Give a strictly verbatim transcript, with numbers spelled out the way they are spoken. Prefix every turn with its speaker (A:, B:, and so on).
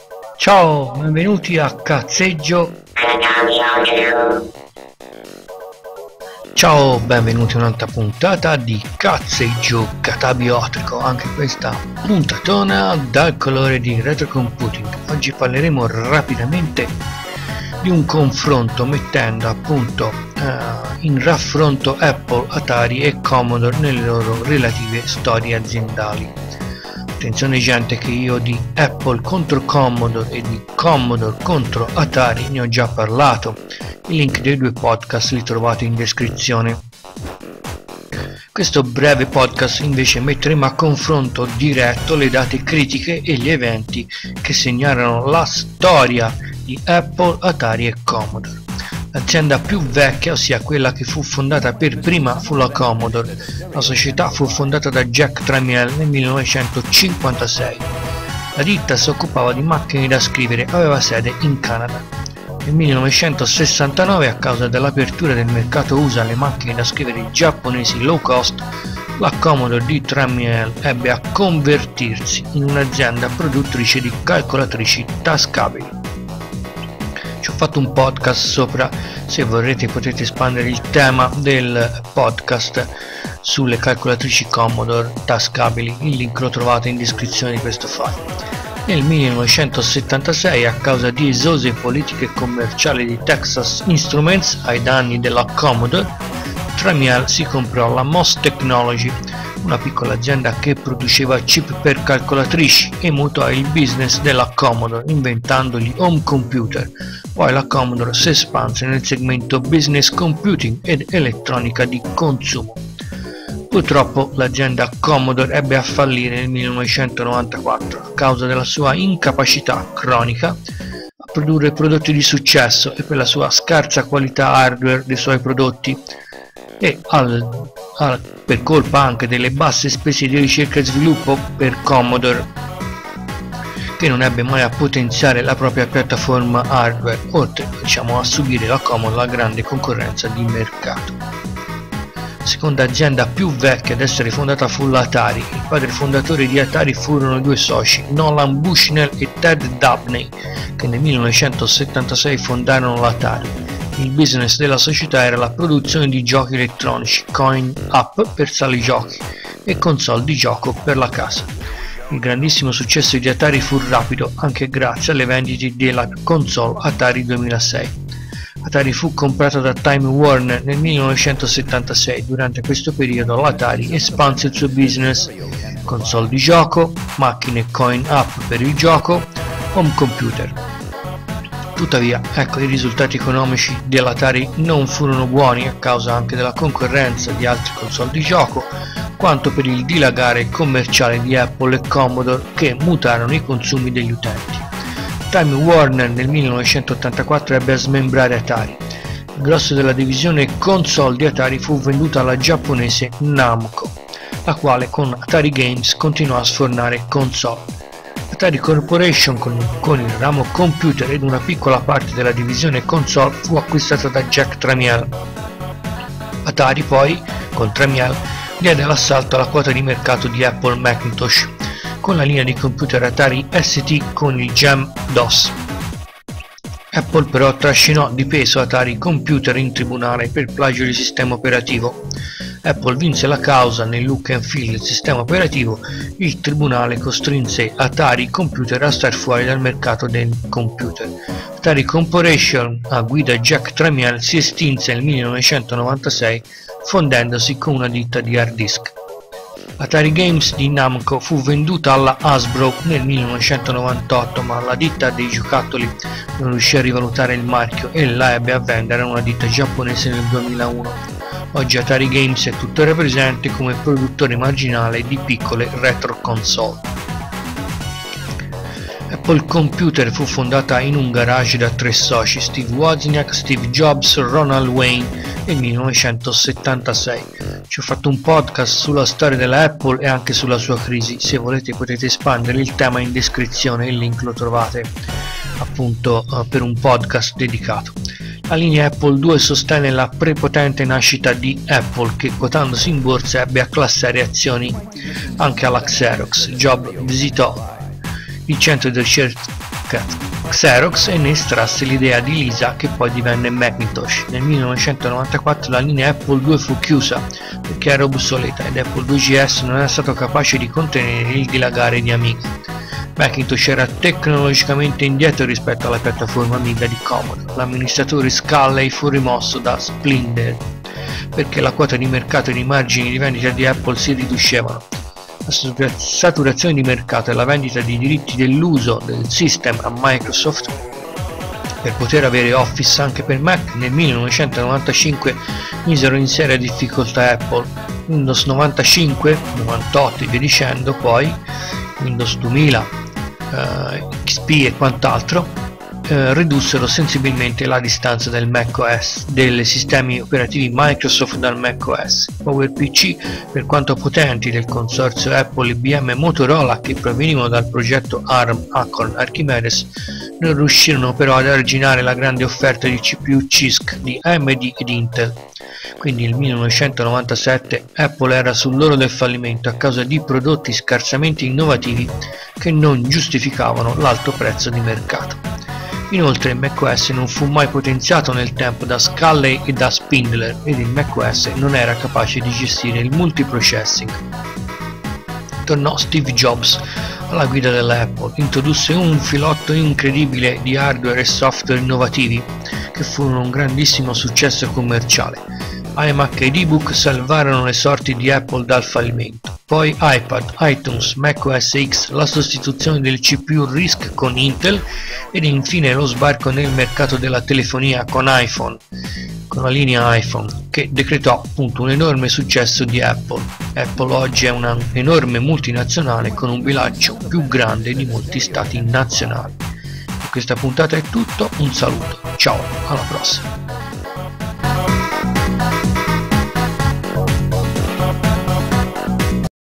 A: Ciao, benvenuti a Cazzeggio. Ciao, benvenuti a un'altra puntata di Cazzeggio Catabiotico, anche questa puntatona dal colore di Retro Computing. Oggi parleremo rapidamente di un confronto mettendo appunto uh, in raffronto Apple, Atari e Commodore nelle loro relative storie aziendali. Attenzione gente che io di Apple contro Commodore e di Commodore contro Atari ne ho già parlato, i link dei due podcast li trovate in descrizione. Questo breve podcast invece metteremo a confronto diretto le date critiche e gli eventi che segnarono la storia di Apple, Atari e Commodore. L'azienda più vecchia, ossia quella che fu fondata per prima, fu la Commodore. La società fu fondata da Jack Tramiel nel millenovecentocinquantasei. La ditta si occupava di macchine da scrivere e aveva sede in Canada. Nel millenovecentosessantanove, a causa dell'apertura del mercato U S A alle macchine da scrivere giapponesi low cost, la Commodore di Tramiel ebbe a convertirsi in un'azienda produttrice di calcolatrici tascabili. Ci ho fatto un podcast sopra, se vorrete potete espandere il tema del podcast sulle calcolatrici Commodore tascabili, il link lo trovate in descrizione di questo file. Nel millenovecentosettantasei, a causa di esose politiche commerciali di Texas Instruments ai danni della Commodore, Tramiel si comprò la M O S Technology, una piccola azienda che produceva chip per calcolatrici, e mutò il business della Commodore inventando gli home computer. Poi la Commodore si espanse nel segmento business computing ed elettronica di consumo. Purtroppo l'azienda Commodore ebbe a fallire nel millenovecentonovantaquattro a causa della sua incapacità cronica a produrre prodotti di successo e per la sua scarsa qualità hardware dei suoi prodotti, e al, al, per colpa anche delle basse spese di ricerca e sviluppo per Commodore, che non ebbe mai a potenziare la propria piattaforma hardware, oltre diciamo, a subire la Commodore la grande concorrenza di mercato. La seconda azienda più vecchia ad essere fondata fu l'Atari. Il padre fondatore di Atari furono due soci, Nolan Bushnell e Ted Dabney, che nel millenovecentosettantasei fondarono l'Atari. Il business della società era la produzione di giochi elettronici, coin-up per sale giochi e console di gioco per la casa. Il grandissimo successo di Atari fu rapido anche grazie alle vendite della console Atari duemilasei. Atari fu comprata da Time Warner nel millenovecentosettantasei. Durante questo periodo l'Atari espanse il suo business: console di gioco, macchine coin-up per il gioco, home computer. Tuttavia, ecco, i risultati economici dell'Atari non furono buoni a causa anche della concorrenza di altre console di gioco, quanto per il dilagare commerciale di Apple e Commodore che mutarono i consumi degli utenti. Time Warner nel millenovecentottantaquattro ebbe a smembrare Atari. Il grosso della divisione console di Atari fu venduto alla giapponese Namco, la quale con Atari Games continuò a sfornare console. Atari Corporation, con, con il ramo computer ed una piccola parte della divisione console, fu acquistata da Jack Tramiel. Atari poi, con Tramiel, diede l'assalto alla quota di mercato di Apple Macintosh, con la linea di computer Atari S T con il Gem DOS. Apple però trascinò di peso Atari Computer in tribunale per plagio di sistema operativo. Apple vinse la causa nel look and feel del sistema operativo. Il tribunale costrinse Atari Computer a star fuori dal mercato del computer. Atari Corporation, a guida Jack Tramiel, si estinse nel millenovecentonovantasei fondendosi con una ditta di hard disk. Atari Games di Namco fu venduta alla Hasbro nel millenovecentonovantotto, ma la ditta dei giocattoli non riuscì a rivalutare il marchio e la ebbe a vendere a una ditta giapponese nel duemilauno. Oggi Atari Games è tuttora presente come produttore marginale di piccole retro console. Apple Computer fu fondata in un garage da tre soci, Steve Wozniak, Steve Jobs, Ronald Wayne, nel millenovecentosettantasei. Ci ho fatto un podcast sulla storia della Apple e anche sulla sua crisi. Se volete potete espandere il tema in descrizione, il link lo trovate appunto uh, per un podcast dedicato. La linea Apple due sostenne la prepotente nascita di Apple, che quotandosi in borsa ebbe a classare azioni anche alla Xerox. Jobs visitò il centro di ricerca Xerox e ne estrasse l'idea di Lisa, che poi divenne Macintosh. Nel millenovecentonovantaquattro la linea Apple due fu chiusa perché era obsoleta ed Apple due G S non era stato capace di contenere il dilagare di Amiga. Macintosh era tecnologicamente indietro rispetto alla piattaforma Amiga di Commodore. L'amministratore Sculley fu rimosso da Spindler perché la quota di mercato e i margini di vendita di Apple si riducevano. La saturazione di mercato e la vendita di diritti dell'uso del system a Microsoft per poter avere Office anche per Mac nel millenovecentonovantacinque misero in seria difficoltà Apple. Windows novantacinque, novantotto e via dicendo, poi Windows duemila, eh, X P e quant'altro eh, ridussero sensibilmente la distanza del macOS, dei sistemi operativi Microsoft dal macOS. PowerPC, per quanto potenti, del consorzio Apple, I B M e Motorola, che provenivano dal progetto ARM Acorn Archimedes, non riuscirono però ad arginare la grande offerta di C P U C I S C di A M D ed Intel. Quindi nel millenovecentonovantasette Apple era sull'orlo del fallimento a causa di prodotti scarsamente innovativi che non giustificavano l'alto prezzo di mercato. Inoltre macOS non fu mai potenziato nel tempo da Sculley e da Spindler ed il macOS non era capace di gestire il multiprocessing. Tornò Steve Jobs alla guida dell'Apple, introdusse un filotto incredibile di hardware e software innovativi che furono un grandissimo successo commerciale. iMac ed ebook salvarono le sorti di Apple dal fallimento. Poi iPad, iTunes, macOS X, la sostituzione del C P U RISC con Intel ed infine lo sbarco nel mercato della telefonia con iPhone, con la linea iPhone, che decretò appunto un enorme successo di Apple. Apple oggi è una enorme multinazionale con un bilancio più grande di molti stati nazionali. Per questa puntata è tutto, un saluto, ciao, alla prossima!